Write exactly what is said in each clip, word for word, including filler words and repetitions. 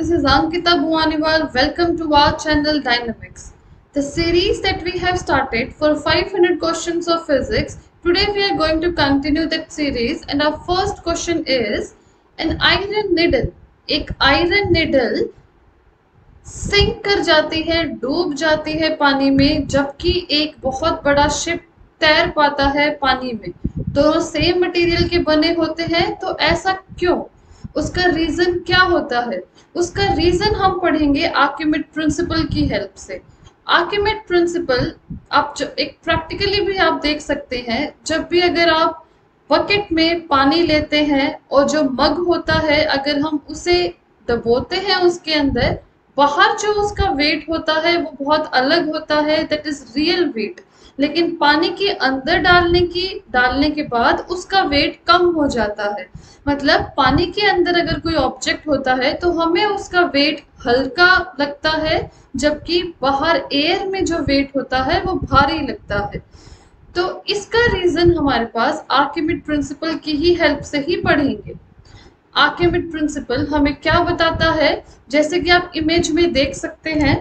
this is Ankita Bhuwaniwal. Welcome to our channel Dynamics. The series that we have started for five hundred questions of physics. Today we are going to continue that series and our first question is an iron needle. एक iron needle sink कर जाती है, डूब जाती है पानी में, जबकि एक बहुत बड़ा शिप तैर पाता है पानी में। दोनों सेम मटेरियल के बने होते हैं, तो ऐसा क्यों? उसका रीजन क्या होता है? उसका रीजन हम पढ़ेंगे आर्किमिड प्रिंसिपल की हेल्प से। आर्किमिड प्रिंसिपल आप एक प्रैक्टिकली भी आप देख सकते हैं। जब भी अगर आप बकेट में पानी लेते हैं और जो मग होता है अगर हम उसे दबोते हैं, उसके अंदर बाहर जो उसका वेट होता है वो बहुत अलग होता है, दैट इज रियल वेट। लेकिन पानी के अंदर डालने की डालने के बाद उसका वेट कम हो जाता है। मतलब पानी के अंदर अगर कोई ऑब्जेक्ट होता है तो हमें उसका वेट हल्का लगता है, जबकि बाहर एयर में जो वेट होता है वो भारी लगता है। तो इसका रीजन हमारे पास आर्किमिड प्रिंसिपल की ही हेल्प से ही पढ़ेंगे। आर्किमिड प्रिंसिपल हमें क्या बताता है? जैसे कि आप इमेज में देख सकते हैं,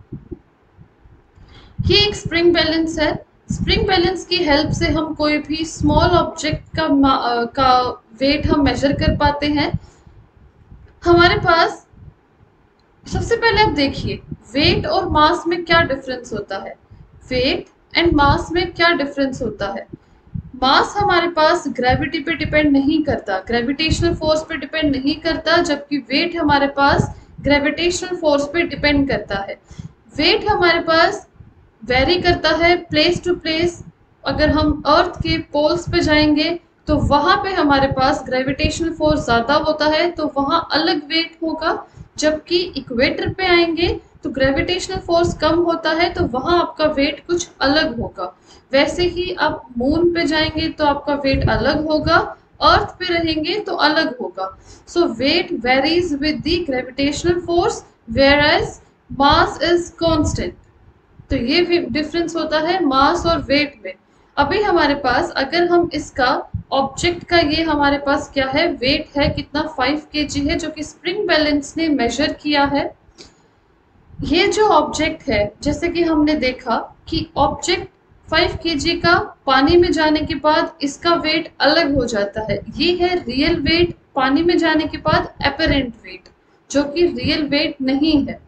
ये एक स्प्रिंग बैलेंस है। स्प्रिंग बैलेंस की हेल्प से हम कोई भी स्मॉल ऑब्जेक्ट का का वेट हम मेजर कर पाते हैं। हमारे पास सबसे पहले आप देखिए वेट और मास में क्या डिफरेंस होता है। वेट एंड मास में क्या डिफरेंस होता है? मास हमारे पास ग्रेविटी पे डिपेंड नहीं करता, ग्रेविटेशनल फोर्स पे डिपेंड नहीं करता, जबकि वेट हमारे पास ग्रेविटेशनल फोर्स पे डिपेंड करता है। वेट हमारे पास वेरी करता है प्लेस टू प्लेस। अगर हम अर्थ के पोल्स पे जाएंगे तो वहां पे हमारे पास ग्रेविटेशनल फोर्स ज्यादा होता है, तो वहां अलग वेट होगा। जबकि इक्वेटर पे आएंगे तो ग्रेविटेशनल फोर्स कम होता है, तो वहां आपका वेट कुछ अलग होगा। वैसे ही आप मून पे जाएंगे तो आपका वेट अलग होगा, अर्थ पे रहेंगे तो अलग होगा। So weight varies with the gravitational force whereas mass is constant. तो ये डिफरेंस होता है मास और वेट में। अभी हमारे पास अगर हम इसका ऑब्जेक्ट का ये हमारे पास क्या है, वेट है कितना, फाइव केजी है, जो कि स्प्रिंग बैलेंस ने मेजर किया है। ये जो ऑब्जेक्ट है, जैसे कि हमने देखा कि ऑब्जेक्ट फाइव केजी का पानी में जाने के बाद इसका वेट अलग हो जाता है। ये है रियल वेट, पानी में जाने के बाद एपरेंट वेट, जो कि रियल वेट नहीं है।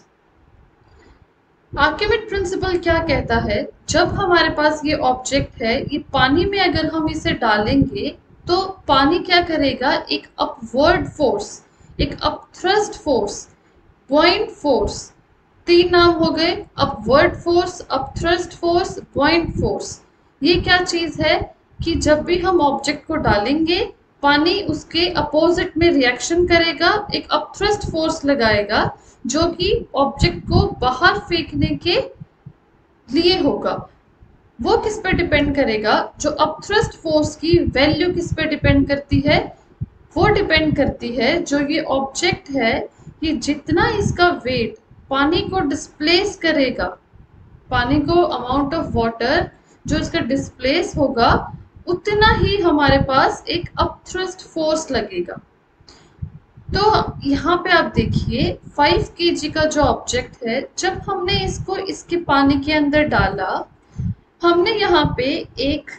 आर्किमिड प्रिंसिपल क्या कहता है? जब हमारे पास ये ऑब्जेक्ट है, ये पानी में अगर हम इसे डालेंगे तो पानी क्या करेगा, एक अपवर्ड फोर्स, एक अपथ्रस्ट फोर्स, बॉइंट फोर्स, तीन नाम हो गए, upward force, upthrust force, buoyant force. ये क्या चीज है कि जब भी हम ऑब्जेक्ट को डालेंगे पानी उसके अपोजिट में रिएक्शन करेगा, एक अपथ्रस्ट फोर्स लगाएगा जो कि ऑब्जेक्ट को बाहर फेंकने के लिए होगा। वो किस पे डिपेंड करेगा? जो अपथ्रस्ट फोर्स की वैल्यू किस पे डिपेंड करती है? वो डिपेंड करती है जो ये ऑब्जेक्ट है, ये जितना इसका वेट पानी को डिस्प्लेस करेगा, पानी को अमाउंट ऑफ वाटर जो इसका डिस्प्लेस होगा, उतना ही हमारे पास एक अपथ्रस्ट फोर्स लगेगा। तो यहाँ पे आप देखिए फाइव केजी का जो ऑब्जेक्ट है, जब हमने इसको इसके पानी के अंदर डाला, हमने यहाँ पे एक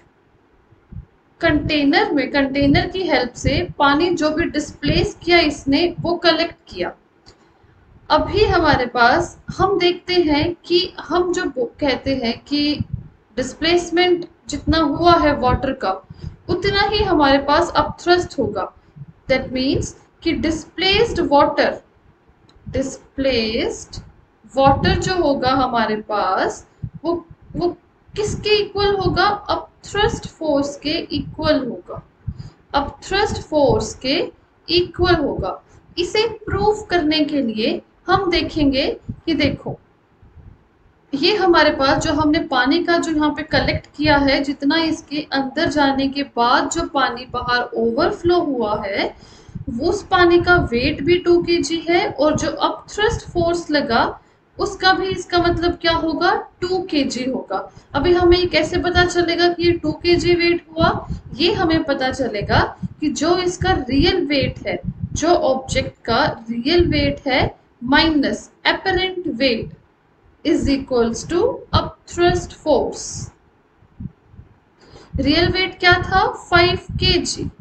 कंटेनर में कंटेनर की हेल्प से पानी जो भी डिस्प्लेस किया इसने वो कलेक्ट किया। अभी हमारे पास हम देखते हैं कि हम जो कहते हैं कि डिस्प्लेसमेंट जितना हुआ है वाटर का, उतना ही हमारे पास अपथ्रस्ट होगा। दैट मीन्स कि डिस्प्लेस्ड वाटर डिस्प्लेस्ड वाटर जो होगा हमारे पास वो वो किसके इक्वल होगा? अपथ्रस्ट फोर्स के इक्वल होगा, अपथ्रस्ट फोर्स के इक्वल होगा। इसे प्रूव करने के लिए हम देखेंगे कि देखो ये हमारे पास जो हमने पानी का जो यहाँ पे कलेक्ट किया है, जितना इसके अंदर जाने के बाद जो पानी बाहर ओवरफ्लो हुआ है, उस पानी का वेट भी टू केजी है, और जो अपथ्रस्ट फोर्स लगा उसका भी इसका मतलब क्या होगा? टू केजी होगा। अभी हमें ये कैसे पता चलेगा कि ये टू केजी वेट हुआ? ये हमें पता चलेगा कि जो इसका रियल वेट है जो ऑब्जेक्ट का रियल वेट है minus apparent weight is equals to upthrust force. Real weight क्या था? Five KG.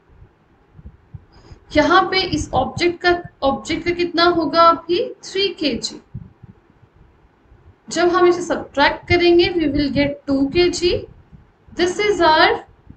यहां पे इस ऑब्जेक्ट का ऑब्जेक्ट का कितना होगा अभी? Three KG. जब हम इसे सब्ट्रैक्ट करेंगे we will get two KG. This is our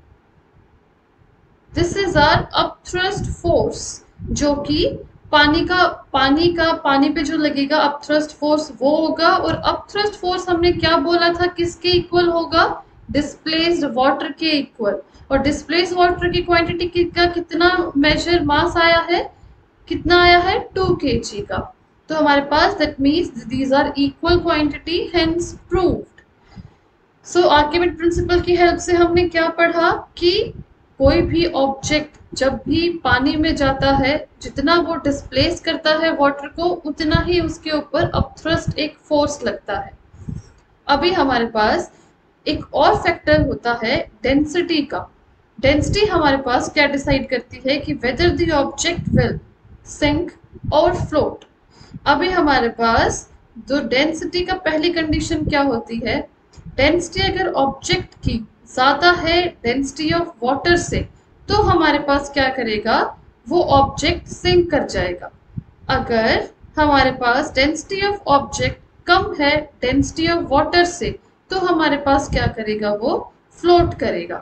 this is our upthrust force, जो कि पानी का पानी का पानी पे जो लगेगा अपथ्रस्ट फोर्स वो होगा। और अपथ्रस्ट फोर्स हमने क्या बोला था किसके इक्वल होगा? डिस्प्लेस्ड वाटर के इक्वल। और डिस्प्लेस्ड वाटर की क्वांटिटी का कितना मेजर मास आया है? कितना आया है? टू केजी का। तो हमारे पास that means these are equal quantity, hence proved. So Archimedes principle की हेल्प से हमने क्या पढ़ा कि कोई भी ऑब्जेक्ट जब भी पानी में जाता है, जितना वो डिस्प्लेस करता है वाटर को, उतना ही उसके ऊपर अपथ्रस्ट एक फोर्स लगता है। अभी हमारे पास एक और फैक्टर होता है डेंसिटी का। डेंसिटी हमारे पास क्या डिसाइड करती है कि whether the object will sink और फ्लोट। अभी हमारे पास जो डेंसिटी का पहली कंडीशन क्या होती है? डेंसिटी अगर ऑब्जेक्ट की ज्यादा है डेंसिटी ऑफ वाटर से, तो हमारे पास क्या करेगा? वो ऑब्जेक्ट सिंक कर जाएगा। अगर हमारे पास डेंसिटी ऑफ ऑब्जेक्ट कम है डेंसिटी ऑफ वाटर से, तो हमारे पास क्या करेगा? वो फ्लोट करेगा।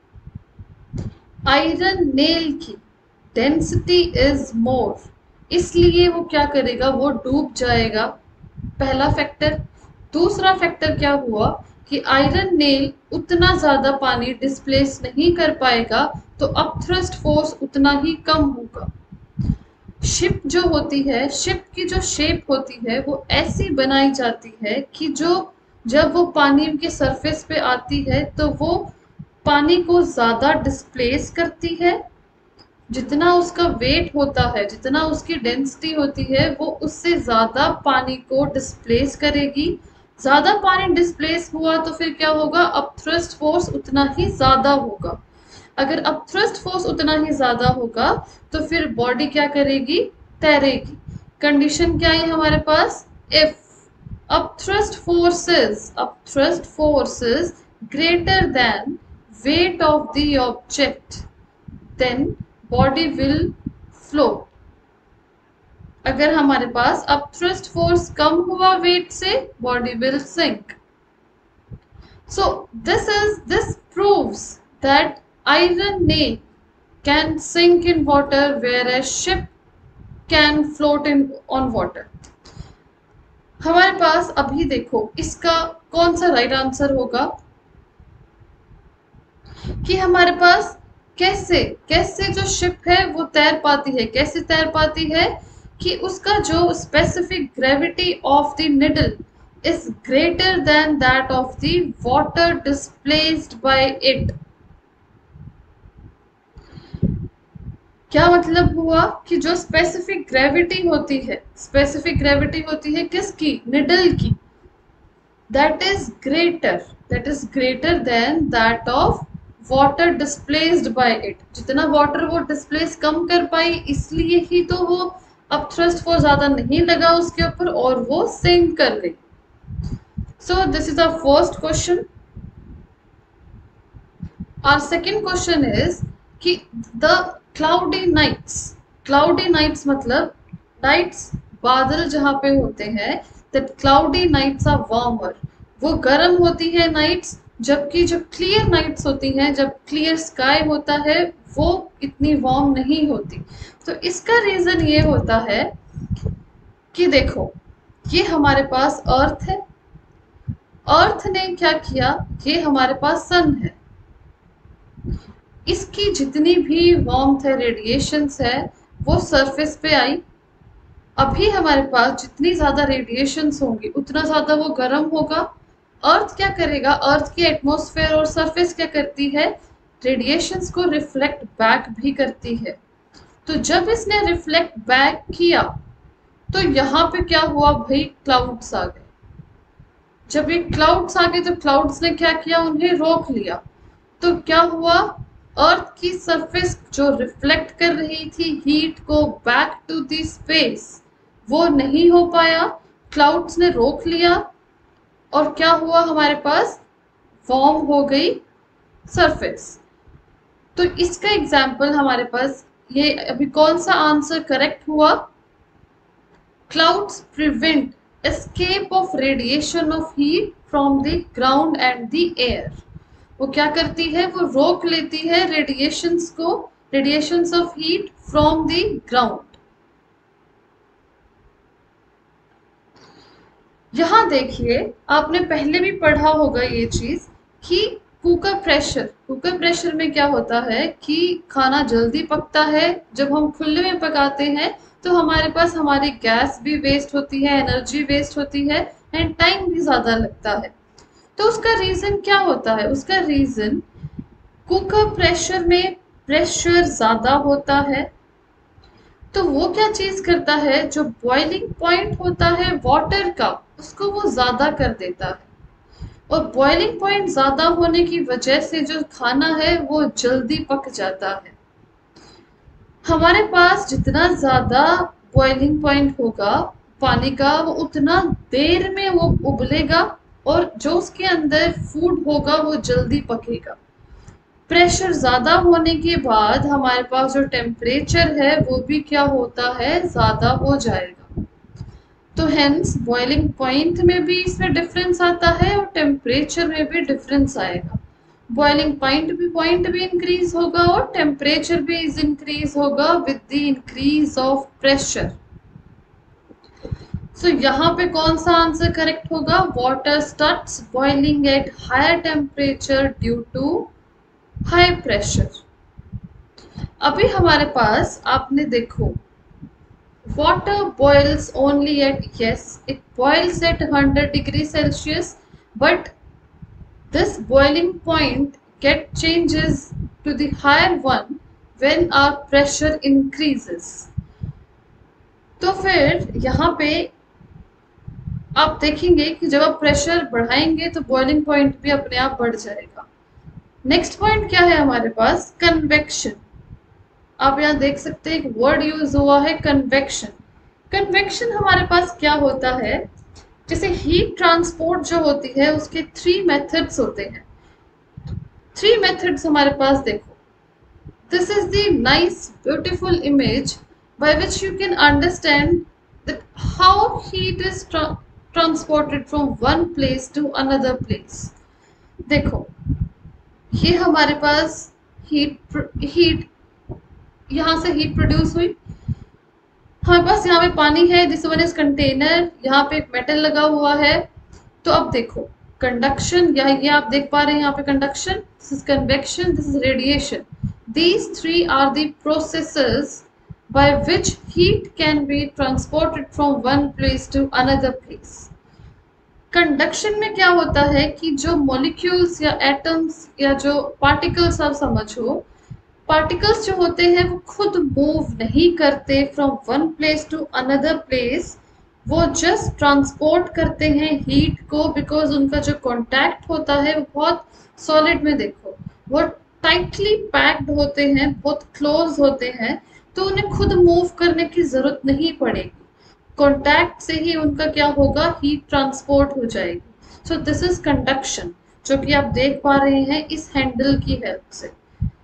आयरन नेल की डेंसिटी इज मोर, इसलिए वो क्या करेगा? वो डूब जाएगा। पहला फैक्टर। दूसरा फैक्टर क्या हुआ कि आयरन नेल उतना ज्यादा पानी डिस्प्लेस नहीं कर पाएगा, तो अपथ्रस्ट फोर्स उतना ही कम होगा। शिप जो होती है, शिप की जो शेप होती है वो ऐसी बनाई जाती है कि जो जब वो पानी के सरफेस पे आती है तो वो पानी को ज्यादा डिस्प्लेस करती है। जितना उसका वेट होता है, जितना उसकी डेंसिटी होती है, वो उससे ज्यादा पानी को डिस्प्लेस करेगी। ज्यादा पानी डिस्प्लेस हुआ तो फिर क्या होगा? अपथ्रस्ट फोर्स उतना ही ज्यादा होगा। अगर अपथ्रस्ट फोर्स उतना ही ज्यादा होगा तो फिर बॉडी क्या करेगी? तैरेगी। कंडीशन क्या है हमारे पास? If upthrust forces upthrust forces greater than weight of the object, then body will float. अगर हमारे पास upthrust force कम हुआ weight से, body will sink. So this is this proves that iron nail can sink in water whereas ship can float in on water. हमारे पास अभी देखो इसका कौन सा राइट आंसर होगा कि हमारे पास कैसे कैसे जो शिप है वो तैर पाती है। कैसे तैर पाती है? कि उसका जो specific gravity of the needle is greater than that of the water displaced by it. क्या मतलब हुआ कि जो स्पेसिफिक ग्रेविटी होती है, स्पेसिफिक ग्रेविटी होती है किसकी? निडल की। That is greater that is greater than that of water displaced by it. जितना वाटर वो डिस्प्लेस कम कर पाई, इसलिए ही तो वो अपथ्रस्ट फोर्स ज्यादा नहीं लगा उसके ऊपर और वो सिंक कर गई। So this is our first question. Our second question is कि the cloudy nights cloudy nights मतलब नाइट्स बादल जहां पे होते हैं, that cloudy nights are warmer. वो गर्म होती है नाइट्स, जबकि जो क्लियर नाइट्स होती हैं, जब क्लियर स्काई होता है, वो इतनी वार्म नहीं होती। तो इसका रीजन ये होता है कि देखो ये हमारे पास अर्थ है। अर्थ ने क्या किया? ये हमारे पास सन है। इसकी जितनी भी वार्मथ है, रेडिएशंस है, वो सरफेस पे आई। अभी हमारे पास जितनी ज्यादा रेडिएशंस होंगी उतना ज्यादा वो गर्म होगा। अर्थ क्या करेगा? अर्थ की एटमॉस्फेयर और सरफेस क्या करती है? रेडिएशंस को रिफ्लेक्ट बैक भी करती है। तो जब इसने रिफ्लेक्ट बैक किया तो यहाँ पे क्या हुआ भाई? क्लाउड्स आ गए। जब ये क्लाउड्स आ गए तो क्लाउड्स ने क्या किया? उन्हें रोक लिया। तो क्या हुआ? अर्थ की सरफेस जो रिफ्लेक्ट कर रही थी हीट को बैक टू द स्पेस, वो नहीं हो पाया, क्लाउड्स ने रोक लिया और क्या हुआ, हमारे पास वार्म हो गई सरफेस। तो इसका एग्जाम्पल हमारे पास ये अभी कौन सा आंसर करेक्ट हुआ? Clouds prevent escape of radiation of heat from the ground and the air. वो क्या करती है, वो रोक लेती है रेडिएशंस को, radiations of heat from the ground. यहां देखिए, आपने पहले भी पढ़ा होगा ये चीज कि कुकर प्रेशर, कुकर प्रेशर में क्या होता है कि खाना जल्दी पकता है। जब हम खुले में पकाते हैं तो हमारे पास हमारी गैस भी वेस्ट होती है, एनर्जी वेस्ट होती है एंड टाइम भी ज्यादा लगता है। तो उसका रीजन क्या होता है? उसका रीजन कुकर प्रेशर में प्रेशर ज्यादा होता है, तो वो क्या चीज करता है, जो बॉइलिंग पॉइंट होता है वाटर का, उसको वो ज्यादा कर देता है। और बॉइलिंग पॉइंट ज्यादा होने की वजह से जो खाना है वो जल्दी पक जाता है। हमारे पास जितना ज्यादा बॉइलिंग पॉइंट होगा पानी का, वो उतना देर में वो उबलेगा और जो उसके अंदर फूड होगा वो जल्दी पकेगा। प्रेशर ज्यादा होने के बाद हमारे पास जो टेम्परेचर है वो भी क्या होता है, ज्यादा हो जाएगा। तो हेंस बॉइलिंग पॉइंट में भी इसमें डिफरेंस आता है और टेम्परेचर में भी डिफरेंस आएगा। बॉइलिंग पॉइंट भी पॉइंट भी इंक्रीज होगा और टेम्परेचर भी इंक्रीज होगा with the increase of pressure. So यहाँ पे कौन सा आंसर करेक्ट होगा? Water starts boiling at higher temperature due to high pressure. अभी हमारे पास आपने देखो, water boils only at, yes, it boils at one hundred degrees Celsius, but this boiling point get changes to the higher one when our pressure increases. तो फिर यहाँ पे आप देखेंगे कि जब आप प्रेशर बढ़ाएंगे तो बॉइलिंग पॉइंट भी अपने आप बढ़ जाएगा। नेक्स्ट पॉइंट क्या है हमारे पास? कन्वेक्शन। आप यहाँ देख सकते हैं एक वर्ड यूज हुआ है, कन्वेक्शन। कन्वेक्शन हमारे पास क्या होता है, जैसे हीट ट्रांसपोर्ट जो होती है उसके थ्री मेथड्स होते हैं। थ्री मेथड्स हमारे पास देखो, this is the nice beautiful image by which you can understand that how heat is transported from one place to another place. देखो, ये हमारे पास हीट हीट यहाँ से हीट प्रोड्यूस हुई, हमारे पास यहाँ पे पानी है, दिस वन इज कंटेनर, यहाँ पे एक मेटल लगा हुआ है। तो अब देखो कंडक्शन, यहाँ ये आप देख पा रहे हैं यहाँ पे conduction, this is convection, this is radiation. These three are the processes by which heat can be transported from one place to another place. Conduction में क्या होता है कि जो मॉलिक्यूल्स या एटम्स या जो पार्टिकल्स आप समझो, पार्टिकल्स जो होते हैं वो खुद मूव नहीं करते from one place to another place, वो जस्ट ट्रांसपोर्ट करते हैं हीट को, बिकॉज उनका जो कांटेक्ट होता है वो बहुत सॉलिड में, देखो वो टाइटली पैक्ड होते हैं, बहुत क्लोज होते हैं, तो उन्हें खुद मूव करने की जरूरत नहीं पड़ेगी। कांटेक्ट से ही उनका क्या होगा, हीट ट्रांसपोर्ट हो जाएगी। सो दिस इज कंडक्शन, जो कि आप देख पा रहे हैं इस हैंडल की हेल्प से।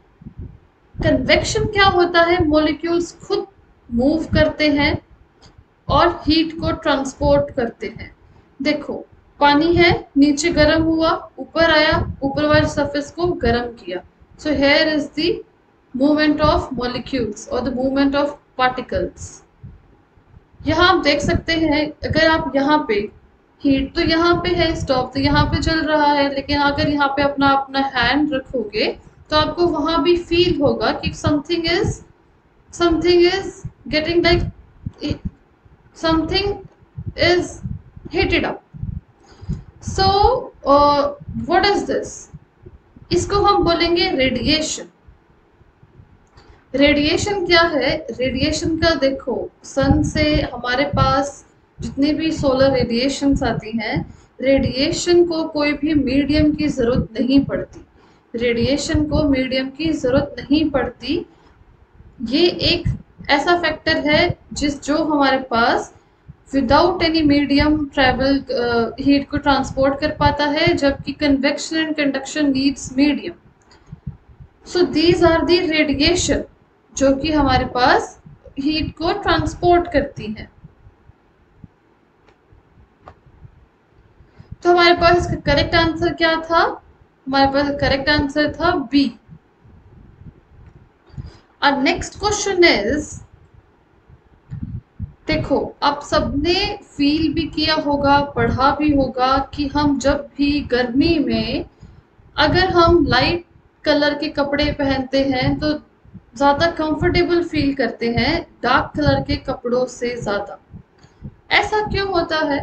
कन्वेक्शन क्या होता है, मॉलिक्यूल्स खुद मूव करते हैं और हीट को ट्रांसपोर्ट करते हैं। देखो पानी है, नीचे गर्म हुआ, ऊपर आया, ऊपर वाले सरफेस को गर्म किया। So here is the movement of molecules और द मूवमेंट ऑफ पार्टिकल्स। यहाँ आप देख सकते हैं, अगर आप यहाँ पे हीट तो यहाँ पे है, स्टोव तो यहाँ पे चल रहा है, लेकिन अगर यहाँ पे अपना अपना हैंड रखोगे तो आपको वहां भी फील होगा कि something is something is getting like something is heated up. So what is this? इसको हम बोलेंगे रेडिएशन। रेडिएशन क्या है? रेडिएशन का देखो, सन से हमारे पास जितनी भी सोलर रेडिएशंस आती हैं, रेडिएशन को कोई भी मीडियम की जरूरत नहीं पड़ती। रेडिएशन को मीडियम की जरूरत नहीं पड़ती। ये एक ऐसा फैक्टर है जिस जो हमारे पास without any medium travel heat को ट्रांसपोर्ट कर पाता है, जबकि convection and conduction needs medium. So these are the radiation जो कि हमारे पास हीट को ट्रांसपोर्ट करती है। तो हमारे पास इसका करेक्ट आंसर क्या था? हमारे पास करेक्ट आंसर था बी। और नेक्स्ट क्वेश्चन इज, देखो आप सबने फील भी किया होगा, पढ़ा भी होगा कि हम जब भी गर्मी में अगर हम लाइट कलर के कपड़े पहनते हैं तो ज्यादा कंफर्टेबल फील करते हैं डार्क कलर के कपड़ों से ज्यादा। ऐसा क्यों होता है?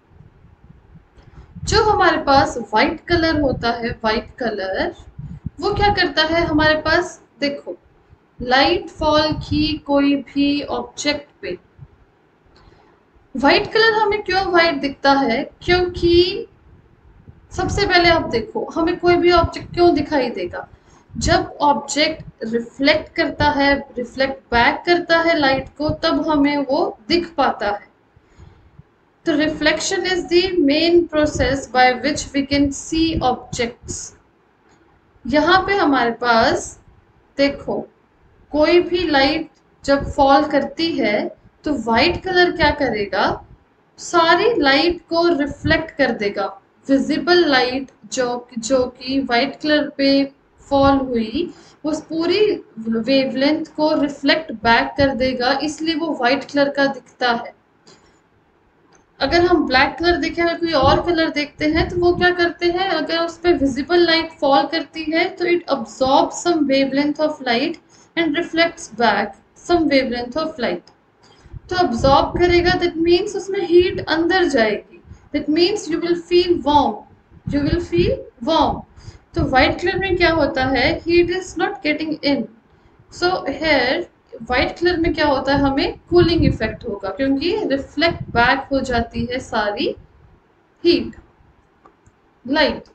जो हमारे पास व्हाइट कलर होता है, व्हाइट कलर वो क्या करता है हमारे पास, देखो लाइट फॉल की कोई भी ऑब्जेक्ट पे व्हाइट कलर हमें क्यों व्हाइट दिखता है? क्योंकि सबसे पहले आप देखो हमें कोई भी ऑब्जेक्ट क्यों दिखाई देगा? जब ऑब्जेक्ट रिफ्लेक्ट करता है, रिफ्लेक्ट बैक करता है लाइट को, तब हमें वो दिख पाता है। तो reflection is the main process by which we can see objects. यहाँ पे हमारे पास देखो कोई भी लाइट जब फॉल करती है तो व्हाइट कलर क्या करेगा, सारी लाइट को रिफ्लेक्ट कर देगा। विजिबल लाइट जो जो कि व्हाइट कलर पे फॉल हुई उस पूरी वेवलेंथ को रिफ्लेक्ट बैक कर देगा, इसलिए वो व्हाइट कलर का दिखता है। अगर हम ब्लैक कलर देखें, अगर कोई और कलर देखते हैं तो वो क्या करते हैं, अगर उस पर विजिबल लाइट फॉल करती है तो it absorb some wavelength of light and reflects back some wavelength of light. तो अब्सॉर्ब करेगा, दैट मीन्स उसमें हीट अंदर जाएगी, that means you will feel warm, you will feel warm. तो व्हाइट कलर में क्या होता है, heat is not getting in, so here white colour में क्या होता है, हमें कूलिंग इफेक्ट होगा क्योंकि रिफ्लेक्ट बैक हो जाती है सारी हीट, लाइट।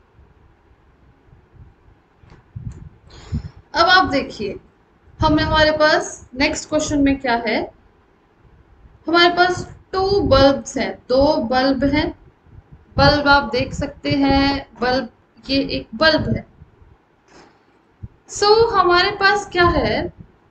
अब आप देखिए हमें हमारे पास नेक्स्ट क्वेश्चन में क्या है, हमारे पास टू बल्ब्स हैं, दो बल्ब हैं। बल्ब आप देख सकते हैं, बल्ब, ये एक बल्ब है। सो so, हमारे पास क्या है,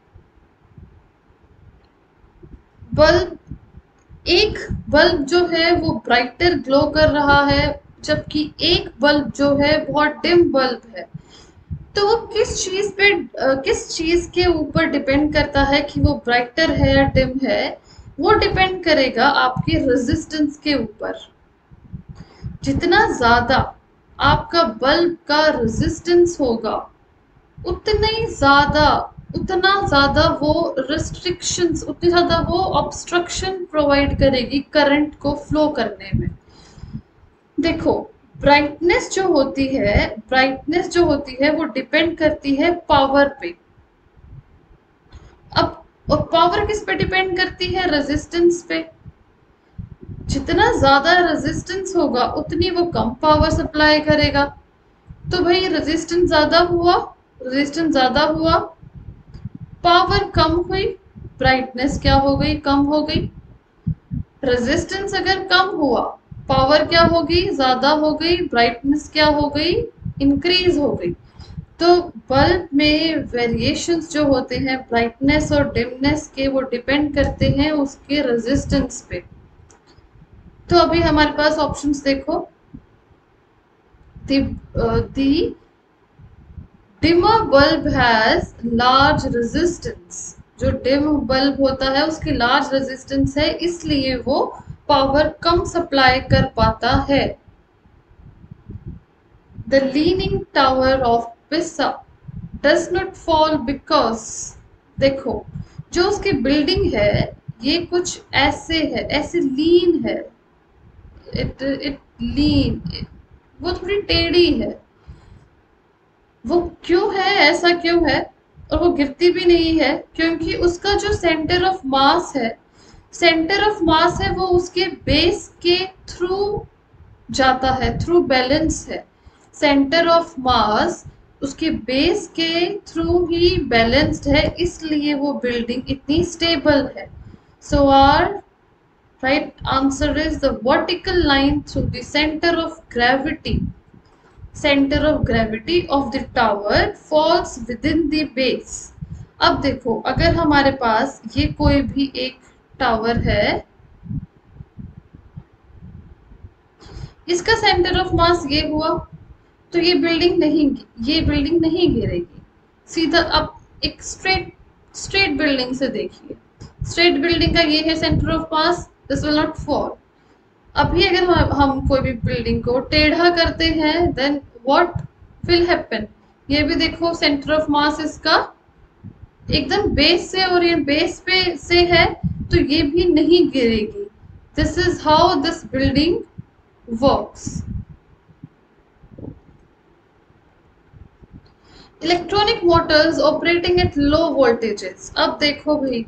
बल्ब, एक बल्ब जो है वो ब्राइटर ग्लो कर रहा है, जबकि एक बल्ब जो है बहुत डिम बल्ब है। तो वो किस चीज पे, किस चीज के ऊपर डिपेंड करता है कि वो ब्राइटर है या डिम है? वो डिपेंड करेगा आपके रेजिस्टेंस के ऊपर। जितना ज्यादा आपका बल्ब का रेजिस्टेंस होगा उतने ही ज्यादा उतना ज्यादा वो रिस्ट्रिक्शंस, उतनी ज्यादा वो ऑब्स्ट्रक्शन प्रोवाइड करेगी करंट को फ्लो करने में। देखो ब्राइटनेस जो होती है, ब्राइटनेस जो होती है वो डिपेंड करती है पावर पे। अब और पावर किस पे डिपेंड करती है? रेजिस्टेंस पे। जितना ज्यादा रेजिस्टेंस होगा उतनी वो कम पावर सप्लाई करेगा। तो भाई रेजिस्टेंस ज्यादा हुआ, रेजिस्टेंस ज्यादा हुआ, पावर कम हुई, ब्राइटनेस क्या हो गई, कम हो गई। रेजिस्टेंस अगर कम हुआ, पावर क्या होगी, ज्यादा हो गई, ब्राइटनेस क्या हो गई, इंक्रीज हो गई। तो बल्ब में वेरिएशंस जो होते हैं ब्राइटनेस और डिमनेस के, वो डिपेंड करते हैं उसके रेजिस्टेंस पे। तो अभी हमारे पास ऑप्शंस देखो, the dimmer bulb has large resistance. जो डिम बल्ब होता है उसकी लार्ज रेजिस्टेंस है, इसलिए वो पावर कम सप्लाई कर पाता है। The leaning tower of Pisa does not fall because, देखो जो उसकी बिल्डिंग है ये कुछ ऐसे है, ऐसे लीन है, इट इट लीन, वो थोड़ी टेढ़ी है। वो क्यों है, ऐसा क्यों है? और वो गिरती भी नहीं है क्योंकि उसका जो सेंटर ऑफ मास है, सेंटर ऑफ मास है वो उसके बेस के थ्रू जाता है, थ्रू बैलेंस है। सेंटर ऑफ मास उसके बेस के थ्रू ही बैलेंस्ड है, इसलिए वो बिल्डिंग इतनी स्टेबल है। So our right answer is the vertical line through the centre of gravity. Centre of gravity of the tower falls within the base. अब देखो, अगर हमारे पास ये कोई भी एक टावर है, इसका सेंटर ऑफ मास ये हुआ, तो ये बिल्डिंग नहीं ये बिल्डिंग नहीं गिरेगी। सीधा अब एक स्ट्रेट स्ट्रेट बिल्डिंग से देखिए, स्ट्रेट बिल्डिंग का ये है centre of mass, this will not fall. अभी अगर हम, हम कोई भी बिल्डिंग को टेढ़ा करते हैं, देन व्हाट विल हैपन? ये भी देखो, सेंटर ऑफ मास इसका एकदम बेस से, और ये बेस पे से है, तो ये भी नहीं गिरेगी। This is how this building works. Electronic motors operating at low voltages. अब देखो भाई,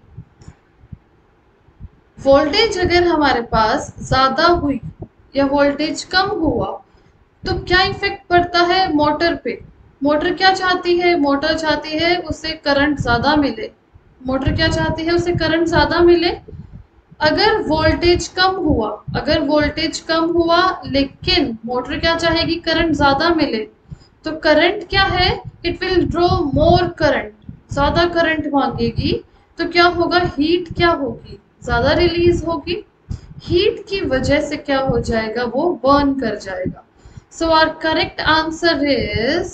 वोल्टेज अगर हमारे पास ज्यादा हुई या वोल्टेज कम हुआ, तो क्या इफेक्ट पड़ता है मोटर पे? मोटर क्या चाहती है? मोटर चाहती है उसे करंट ज्यादा मिले। मोटर क्या चाहती है? उसे करंट ज्यादा मिले। अगर वोल्टेज कम हुआ अगर वोल्टेज कम हुआ लेकिन मोटर क्या चाहेगी? करंट ज्यादा मिले। तो करंट क्या है? It will draw more current, ज्यादा करंट मांगेगी। तो क्या होगा? हीट क्या होगी? ज्यादा रिलीज होगी। हीट की वजह से क्या हो जाएगा? वो बर्न कर जाएगा। So our correct answer is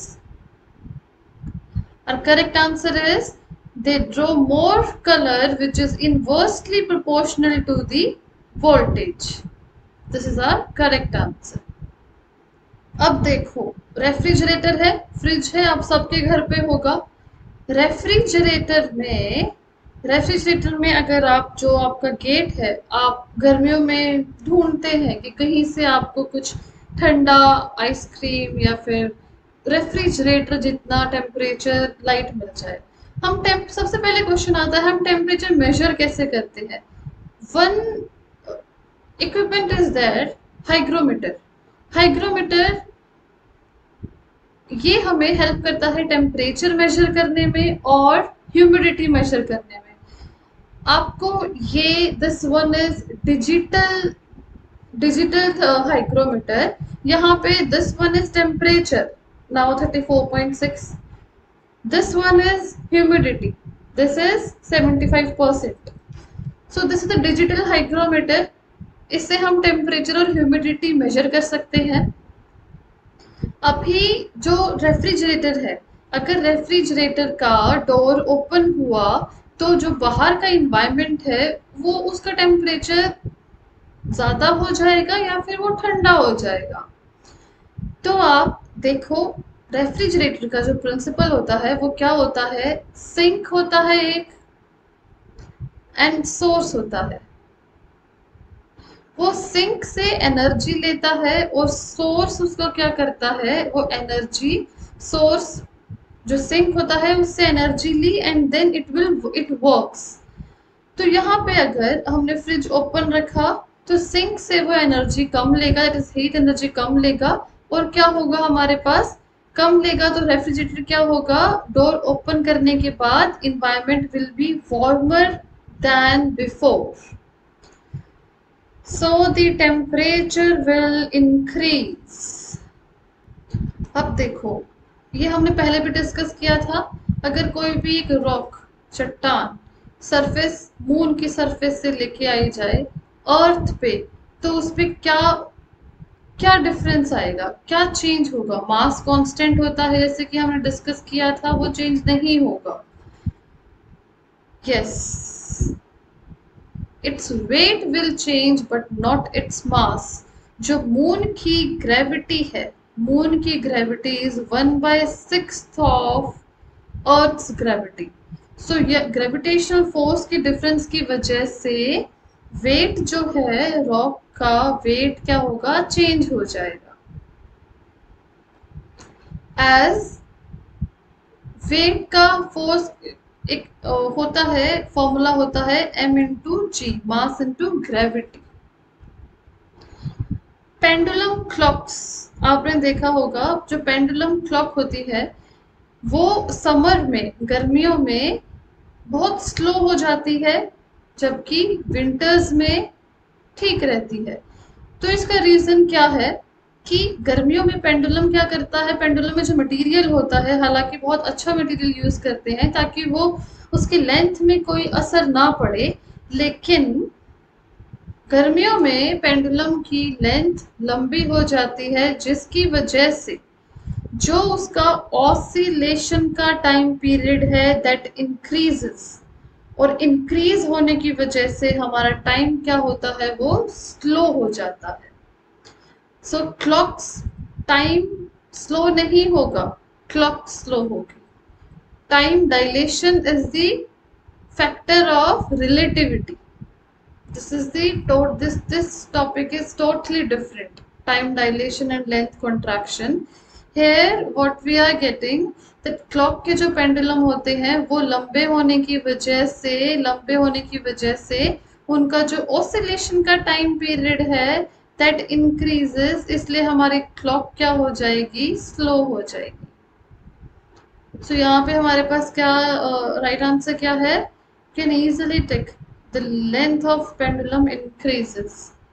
our correct answer is they draw more color which is inversely proportional to the voltage. This is our correct answer. अब देखो, रेफ्रिजरेटर है, फ्रिज है, आप सबके घर पे होगा। रेफ्रिजरेटर में रेफ्रिजरेटर में अगर आप जो आपका गेट है, आप गर्मियों में ढूंढते हैं कि कहीं से आपको कुछ ठंडा आइसक्रीम या फिर रेफ्रिजरेटर जितना टेम्परेचर लाइट मिल जाए। हम टेम्प सबसे पहले क्वेश्चन आता है, हम टेम्परेचर मेजर कैसे करते हैं? One equipment is that hygrometer. Hygrometer ये हमें हेल्प करता है टेम्परेचर मेजर करने में और ह्यूमिडिटी मेजर करने में। आपको ये this one is digital digital hygrometer. यहाँ पे this one is temperature, now thirty four point six. This one is humidity. This is seventy-five percent. So this is the digital hygrometer. इससे हम temperature और humidity measure कर सकते हैं। अभी जो रेफ्रिजरेटर है, अगर रेफ्रिजरेटर का डोर ओपन हुआ तो जो बाहर का इन्वायरमेंट है वो उसका टेम्परेचर ज्यादा हो जाएगा या फिर वो ठंडा हो जाएगा। तो आप देखो, रेफ्रिजरेटर का जो प्रिंसिपल होता है वो क्या होता है? सिंक होता है एक, एंड सोर्स होता है। वो सिंक से एनर्जी लेता है और सोर्स उसको क्या करता है? वो एनर्जी, सोर्स जो सिंक होता है उससे एनर्जी ली and then it will it works. तो यहाँ पे अगर हमने फ्रिज ओपन रखा तो सिंक से वो एनर्जी कम लेगा, इट इज हीट एनर्जी कम लेगा, और क्या होगा हमारे पास? कम लेगा। तो रेफ्रिजरेटर क्या होगा? डोर ओपन करने के बाद environment will be warmer than before, so the temperature will increase. अब देखो, ये हमने पहले भी डिस्कस किया था। अगर कोई भी एक रॉक, चट्टान सरफेस, मून की सरफेस से लेके आई जाए अर्थ पे, तो उस पे क्या क्या डिफरेंस आएगा? क्या चेंज होगा? मास कांस्टेंट होता है, जैसे कि हमने डिस्कस किया था, वो चेंज नहीं होगा। Yes, its weight will change but not its mass. जो मून की ग्रेविटी है, मून की gravity is one by sixth of earth's gravity. So ये ग्रेविटेशनल फोर्स की डिफरेंस की वजह से वेट जो है, रॉक का वेट क्या होगा? चेंज हो जाएगा। एज वेट का फोर्स एक होता है, फॉर्मूला होता है m into g, mass into gravity. Pendulum clocks आपने देखा होगा, जो पेंडुलम क्लॉक होती है वो समर में, गर्मियों में बहुत स्लो हो जाती है, जबकि विंटर्स में ठीक रहती है। तो इसका रीजन क्या है कि गर्मियों में पेंडुलम क्या करता है, पेंडुलम में जो मटेरियल होता है, हालांकि बहुत अच्छा मटेरियल यूज करते हैं ताकि वो उसकी लेंथ में कोई असर ना पड़े, लेकिन गर्मियों में पेंडुलम की लेंथ लंबी हो जाती है, जिसकी वजह से जो उसका ऑसिलेशन का टाइम पीरियड है दैट इंक्रीजेस, और इंक्रीज होने की वजह से हमारा टाइम क्या होता है, वो स्लो हो जाता है। सो क्लॉक्स टाइम स्लो नहीं होगा, क्लॉक स्लो होगी। Time dilation is the factor of relativity. This is the to this this topic is totally different. Time dilation and length contraction. Here what we are getting that clock के जो pendulum होते हैं वो लंबे होने की वजह से लंबे होने की वजह से उनका जो oscillation का time period है that increases, इसलिए हमारी clock क्या हो जाएगी, slow हो जाएगी। So यहाँ पे हमारे पास क्या राइट uh, आंसर right क्या है, can easily take the length of pendulum increases.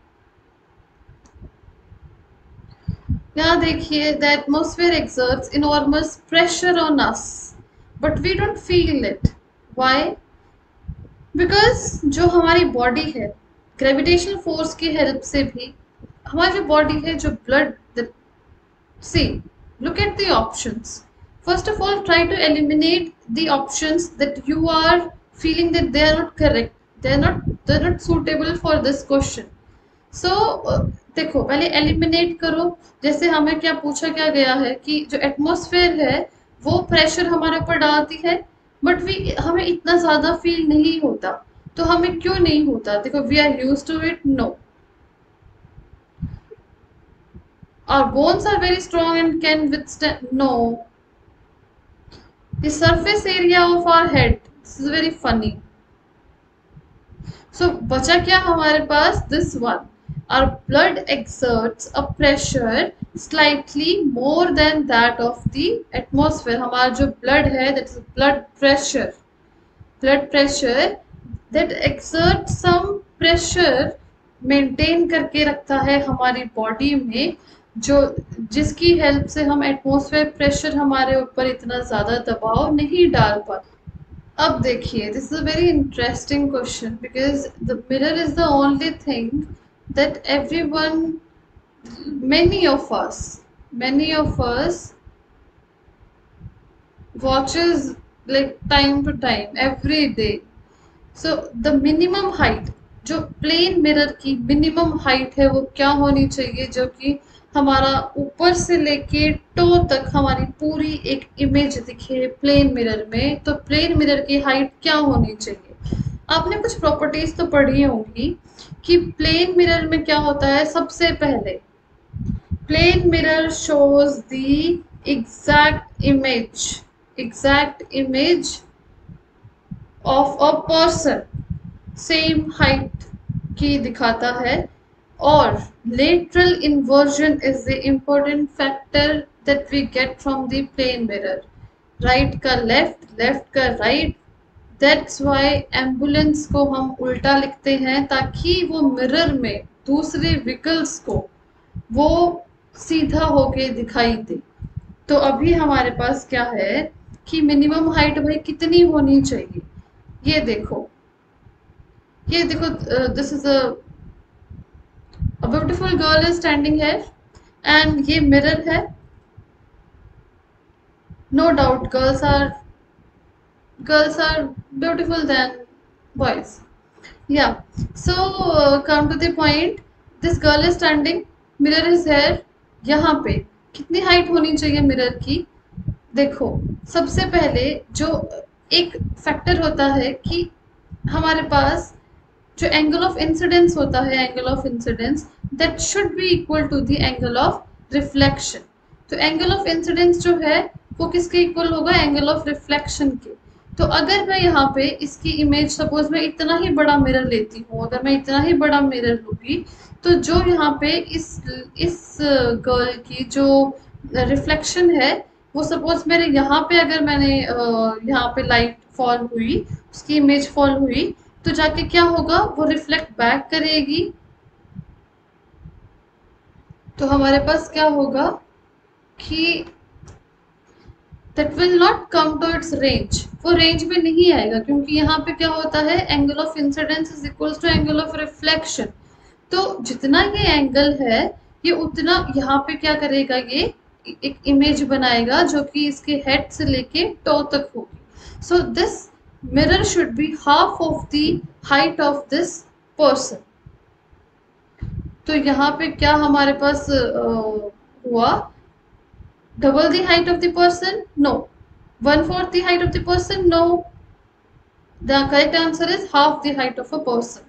यहाँ देखिए, the atmosphere exerts enormous pressure on us, but we don't feel it. Why? Because जो हमारी बॉडी है, ग्रेविटेशनल फोर्स की हेल्प से भी हमारी जो बॉडी है, जो blood, see, look at the options. First of all, try to eliminate the options that you are feeling that they are not correct. They're not they're not suitable for this question. So uh, देखो, पहले eliminate करो। जैसे हमें क्या पूछा क्या गया है कि जो एटमॉस्फेयर है वो प्रेशर हमारे ऊपर डालती है, बट वी हमें इतना ज्यादा फील नहीं होता। तो हमें क्यों नहीं होता? देखो, we are used to it, no. Our bones are very strong and can withstand, no. The surface area of our head, this is very funny. So बचा क्या हमारे पास, this one. Our blood exerts a pressure slightly more than that of the atmosphere. हमारा जो blood है, that is blood pressure. Blood pressure that exerts some pressure, maintain करके रखता है हमारी body में, जो जिसकी हेल्प से हम एटमॉस्फेयर प्रेशर हमारे ऊपर इतना ज्यादा दबाव नहीं डाल पाते। अब देखिए, this is a very interesting question because the mirror is the only thing that everyone, many of us many of us watches like time to time every day. So the minimum height, जो plane mirror की minimum height है वो क्या होनी चाहिए, जो कि हमारा ऊपर से लेके टो तक हमारी पूरी एक इमेज दिखे प्लेन मिरर में। तो प्लेन मिरर की हाइट क्या होनी चाहिए? आपने कुछ प्रॉपर्टीज तो पढ़ी होंगी कि प्लेन मिरर में क्या होता है। सबसे पहले plane mirror shows the exact image exact image of a person, same height की दिखाता है। और lateral inversion is the important factor that we get from the plane mirror. Right का left, left का right. That's why ambulance को हम उल्टा लिखते हैं, ताकि वो मिरर में दूसरे व्हीकल्स को वो सीधा होके दिखाई दे। तो अभी हमारे पास क्या है कि मिनिमम हाइट भाई कितनी होनी चाहिए। ये देखो, ये देखो, this is a A beautiful girl is standing here and ये mirror है। No doubt girls are girls are beautiful than boys. Yeah. So uh, come to the point. This girl is standing. Mirror is here. यहाँ पे कितनी height होनी चाहिए mirror की? देखो, सबसे पहले जो एक फैक्टर होता है कि हमारे पास जो एंगल ऑफ इंसिडेंस होता है, angle of incidence that should be equal to the angle of reflection. तो एंगल ऑफ इंसिडेंस जो है वो किसके इक्वल होगा? एंगल ऑफ रिफ्लेक्शन के। तो अगर मैं यहाँ पे इसकी इमेज, सपोज मैं इतना ही बड़ा मिरर लेती हूँ, अगर मैं इतना ही बड़ा मिरर लूँगी, तो जो यहाँ पे इस इस गर्ल की जो रिफ्लेक्शन है वो सपोज मेरे यहाँ पे अगर मैंने यहाँ पे लाइट फॉल हुई, उसकी इमेज फॉल हुई, तो जाके क्या होगा, वो रिफ्लेक्ट बैक करेगी। तो हमारे पास क्या होगा कि that will not come to its range, वो रेंज में नहीं आएगा, क्योंकि यहाँ पे क्या होता है, angle of incidence is equals to angle of reflection. तो जितना ये एंगल है, ये उतना यहाँ पे क्या करेगा, ये एक इमेज बनाएगा जो कि इसके हेड से लेके टो तक होगी। So this mirror should be half of the height of this person. तो यहाँ पे क्या हमारे पास uh, हुआ, double the height of the person? No. One fourth the height of the person? No. The correct answer is half the height of a person.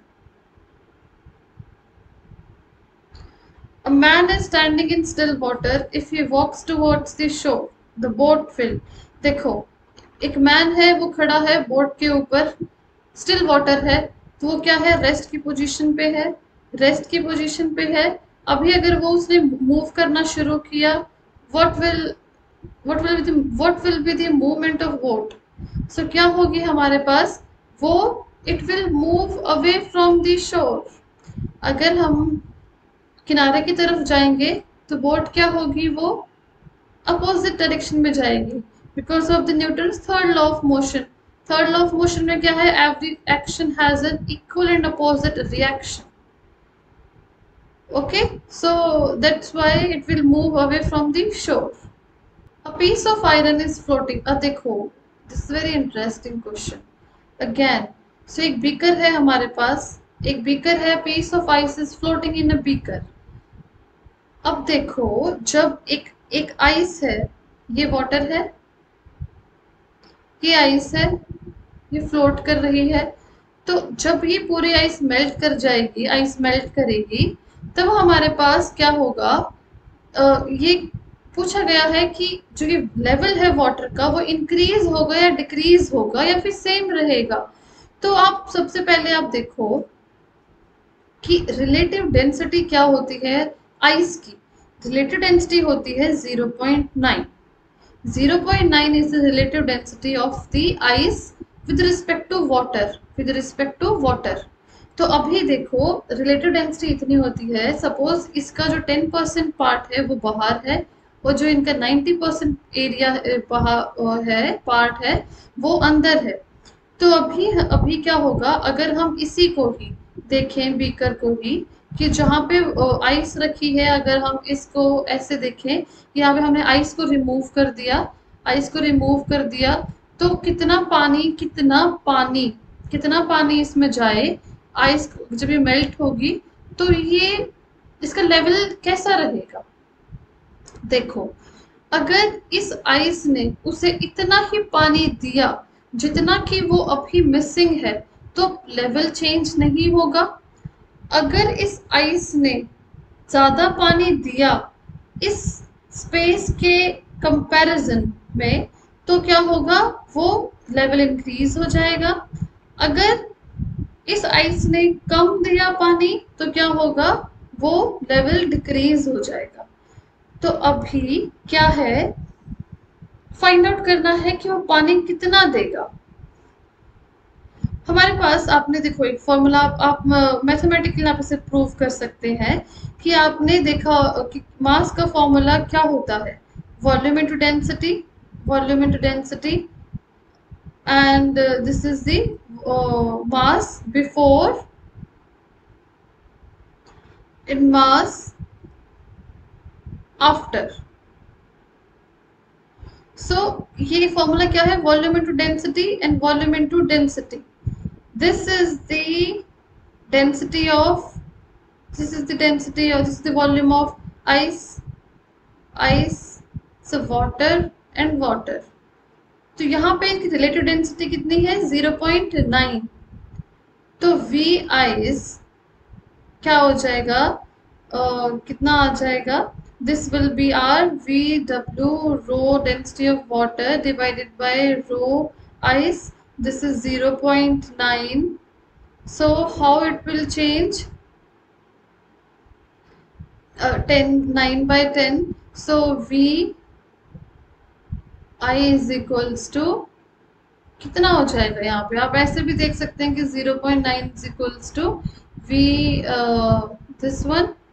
A man is standing in still water. If he walks towards the shore, the boat will. देखो, एक man है, वो खड़ा है boat के ऊपर, still water है, तो वो क्या है, रेस्ट की पोजीशन पे है, रेस्ट की पोजीशन पे है। अभी अगर वो उसने मूव करना शुरू किया, what will what will be the what will be the movement of boat? So क्या होगी हमारे पास, वो it will move away from the shore। अगर हम किनारे की तरफ जाएंगे तो बोट क्या होगी, वो अपोजिट डायरेक्शन में जाएगी, because of the Newton's third law of motion. Third law of motion में क्या है, every action has an equal and opposite reaction. okay, so that's why it will move away from the shore। A piece of iron is floating। अब देखो, this is very interesting question again। so एक beaker है हमारे पास, एक beaker है, piece of ice is floating in a beaker। अब देखो, जब एक एक आइस है, ये वाटर है, ये आइस है, ये फ्लोट कर रही है, तो जब ये पूरी आइस मेल्ट कर जाएगी, आइस मेल्ट करेगी, तब हमारे पास क्या होगा, आ, ये पूछा गया है कि जो ये लेवल है वाटर का, वो इंक्रीज होगा या डिक्रीज होगा या फिर सेम रहेगा। तो आप सबसे पहले आप देखो कि रिलेटिव डेंसिटी क्या होती है आइस की। रिलेटिव डेंसिटी होती है zero point nine. Zero point nine is the relative density of the ice with respect to water, with respect to water. तो अभी देखो, रिलेटिव डेंसिटी इतनी होती है, सपोज इसका जो टेन परसेंट पार्ट है वो बाहर है, और जो इनका नाइन्टी परसेंट एरिया बाहर है, पार्ट है, वो अंदर है। तो अभी अभी क्या होगा, अगर हम इसी को ही देखें, बीकर को ही, कि जहाँ पे आइस रखी है, अगर हम इसको ऐसे देखें, यहाँ पे हमने आइस को रिमूव कर दिया, आइस को रिमूव कर दिया, तो कितना पानी कितना पानी कितना पानी इसमें जाए, आइस जब ये मेल्ट होगी, तो ये इसका लेवल कैसा रहेगा। देखो, अगर इस आइस ने उसे इतना ही पानी दिया जितना कि वो अभी मिसिंग है, तो लेवल चेंज नहीं होगा। अगर इस आइस ने ज्यादा पानी दिया इस स्पेस के कंपैरिजन में, तो क्या होगा, वो लेवल इंक्रीज हो जाएगा। अगर इस आइस ने कम दिया पानी, तो क्या होगा, वो लेवल डिक्रीज हो जाएगा। तो अभी क्या है, फाइंड आउट करना है कि वो पानी कितना देगा। हमारे पास, आपने देखो एक फॉर्मूला, आप मैथमेटिकली आप इसे प्रूव कर सकते हैं कि आपने देखा कि मास का फॉर्मूला क्या होता है, volume into density, volume into density, and uh, this is the uh, mass before and mass after। so ये formula क्या है, volume into density and volume into density। this is the density of this is the density of this is the volume of ice ice so water and water। तो यहाँ पे इसकी relative density कितनी है, zero point nine. तो V ice क्या हो जाएगा, uh, कितना आ जाएगा, this will be our V W rho density of water divided by rho ice, this is zero point nine. So how it will change, ten, nine by ten, so V I is equals to कितना हो जाएगा यहाँ पे? आप ऐसे भी देख सकते हैं कि zero point nine is equals to V this one